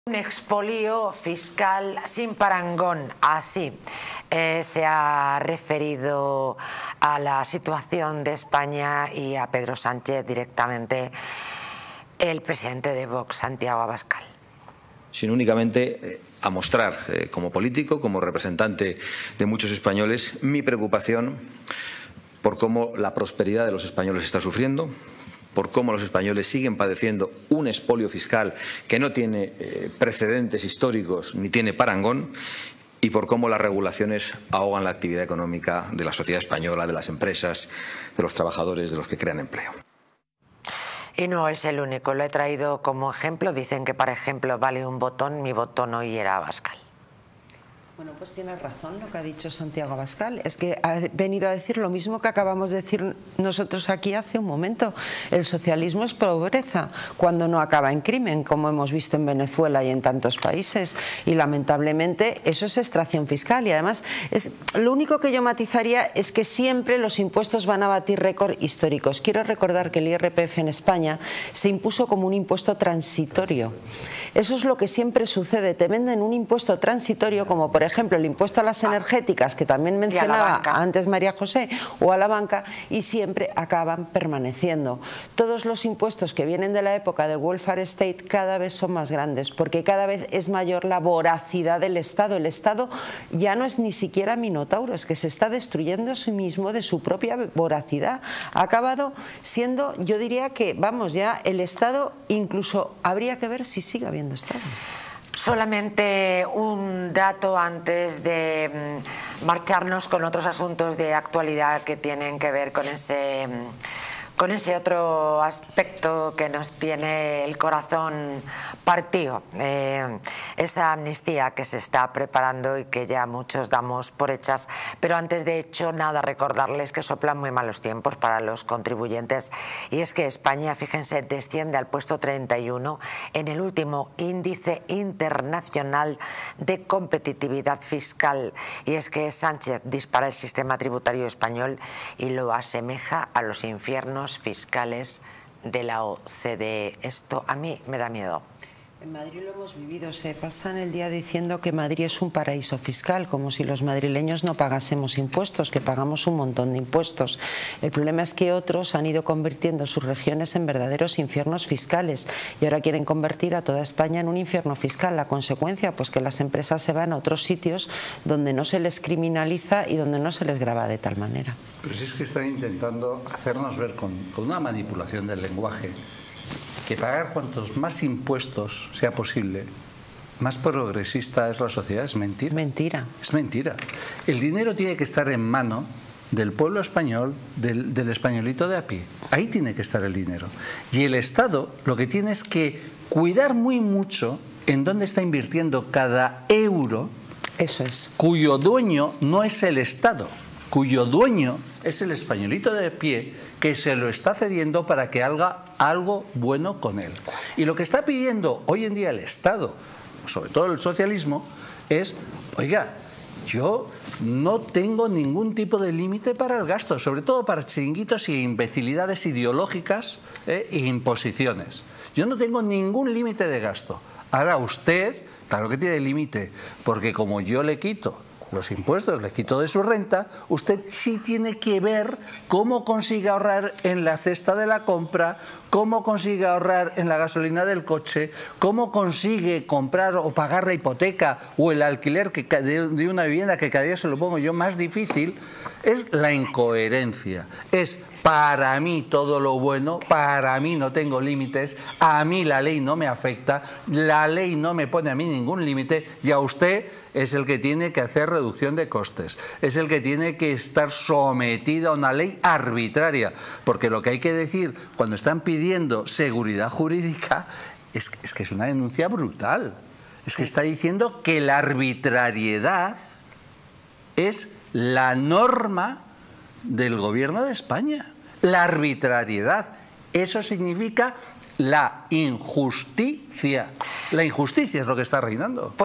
Un expolio fiscal sin parangón, así se ha referido a la situación de España y a Pedro Sánchez directamente el presidente de Vox, Santiago Abascal. Sino únicamente a mostrar como político, como representante de muchos españoles, mi preocupación por cómo la prosperidad de los españoles está sufriendo, por cómo los españoles siguen padeciendo un expolio fiscal que no tiene precedentes históricos ni tiene parangón, y por cómo las regulaciones ahogan la actividad económica de la sociedad española, de las empresas, de los trabajadores, de los que crean empleo. Y no es el único, lo he traído como ejemplo. Dicen que para ejemplo vale un botón, mi botón hoy era Abascal. Bueno, pues tiene razón lo que ha dicho Santiago Abascal. Es que ha venido a decir lo mismo que acabamos de decir nosotros aquí hace un momento. El socialismo es pobreza cuando no acaba en crimen, como hemos visto en Venezuela y en tantos países. Y lamentablemente eso es extracción fiscal. Y además, lo único que yo matizaría es que siempre los impuestos van a batir récords históricos. Quiero recordar que el IRPF en España se impuso como un impuesto transitorio. Eso es lo que siempre sucede. Te venden un impuesto transitorio como por ejemplo el impuesto a las energéticas, que también mencionaba antes María José, o a la banca, y siempre acaban permaneciendo. Todos los impuestos que vienen de la época del welfare state cada vez son más grandes, porque cada vez es mayor la voracidad del Estado. El Estado ya no es ni siquiera minotauro, es que se está destruyendo a sí mismo de su propia voracidad. Ha acabado siendo, yo diría que, vamos, ya el Estado, incluso habría que ver si sigue habiendo Estado. Solamente un dato antes de marcharnos con otros asuntos de actualidad que tienen que ver con ese otro aspecto que nos tiene el corazón partido, esa amnistía que se está preparando y que ya muchos damos por hechas. Pero antes de hecho, nada, recordarles que soplan muy malos tiempos para los contribuyentes, y es que España, fíjense, desciende al puesto 31 en el último índice internacional de competitividad fiscal, y es que Sánchez dispara el sistema tributario español y lo asemeja a los infiernos fiscales de la OCDE. Esto a mí me da miedo. En Madrid lo hemos vivido, se pasan el día diciendo que Madrid es un paraíso fiscal, como si los madrileños no pagásemos impuestos, que pagamos un montón de impuestos. El problema es que otros han ido convirtiendo sus regiones en verdaderos infiernos fiscales y ahora quieren convertir a toda España en un infierno fiscal. La consecuencia, pues que las empresas se van a otros sitios donde no se les criminaliza y donde no se les grava de tal manera. Pero si es que están intentando hacernos ver con una manipulación del lenguaje que pagar cuantos más impuestos sea posible, más progresista es la sociedad. Es mentira. Mentira. Es mentira. El dinero tiene que estar en mano del pueblo español, del españolito de a pie. Ahí tiene que estar el dinero. Y el Estado lo que tiene es que cuidar muy mucho en dónde está invirtiendo cada euro. Eso es. Cuyo dueño no es el Estado, cuyo dueño es el españolito de pie que se lo está cediendo para que haga algo bueno con él. Y lo que está pidiendo hoy en día el Estado, sobre todo el socialismo, es, oiga, yo no tengo ningún tipo de límite para el gasto, sobre todo para chiringuitos y imbecilidades ideológicas e imposiciones. Yo no tengo ningún límite de gasto. Ahora usted, claro que tiene límite, porque como yo le quito los impuestos, le quito de su renta, usted sí tiene que ver cómo consigue ahorrar en la cesta de la compra, cómo consigue ahorrar en la gasolina del coche, cómo consigue comprar o pagar la hipoteca o el alquiler de una vivienda, que cada día se lo pongo yo más difícil. Es la incoherencia. Es para mí todo lo bueno, para mí no tengo límites, a mí la ley no me afecta, la ley no me pone a mí ningún límite, y a usted es el que tiene que hacer reducción de costes, es el que tiene que estar sometido a una ley arbitraria, porque lo que hay que decir cuando están pidiendo seguridad jurídica es que es una denuncia brutal. Es que está diciendo que la arbitrariedad es la norma del gobierno de España. La arbitrariedad, eso significa la injusticia. La injusticia es lo que está reinando.